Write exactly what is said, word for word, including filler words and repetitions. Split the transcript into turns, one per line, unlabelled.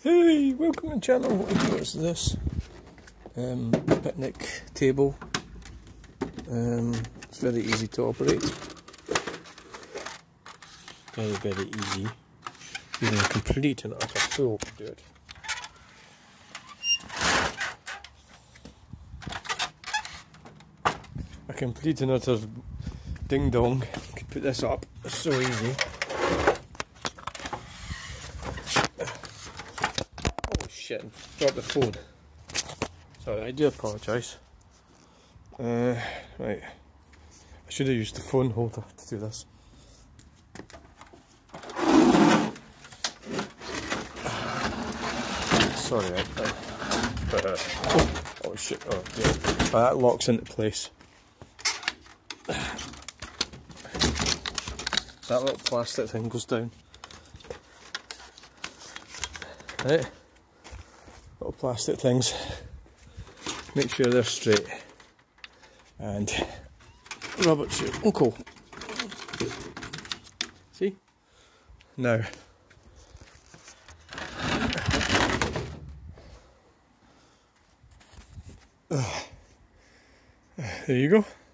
Hey, welcome to the channel. What's this? Um, picnic table. Um, it's very easy to operate. Very, very easy. Even a complete and utter fool could do it. A complete and utter ding dong could put this up. It's so easy. Oh shit, dropped the phone. Sorry, I do apologise. Uh, right. I should have used the phone holder to do this. Sorry, I, I, but, uh, oh, oh shit, oh yeah. Oh, that locks into place. That little plastic thing goes down. Right, little plastic things. Make sure they're straight. And rub it to your uncle. See? Now. There you go.